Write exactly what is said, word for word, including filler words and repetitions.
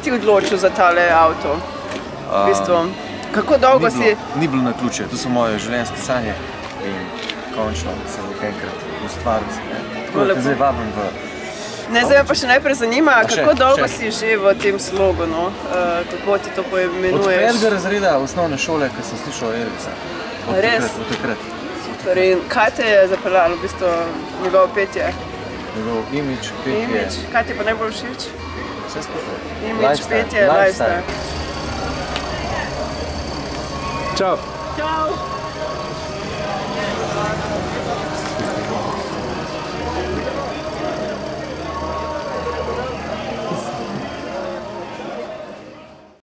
ti odločil za tale avto? V bistvu, kako dolgo si... Ni bilo naključje, to so moje življenjske sanje in končno sem jih enkrat ustvaril. Tako da te zdaj vabim v... Ne, zdaj pa še najprej zanima, kako dolgo si že v tem slogu, kako ti to poimenuješ? Od petega razreda osnovne šole, ko sem slišal Elvisa. Res? Od takrat. Super, in kaj te je zapeljalo v bistvu njegovo petje? Njegov imidž, petje. Kaj ti je pa najbolj všeč? Vse skupaj. Imidž, petje, lifestyle. Čau. Čau.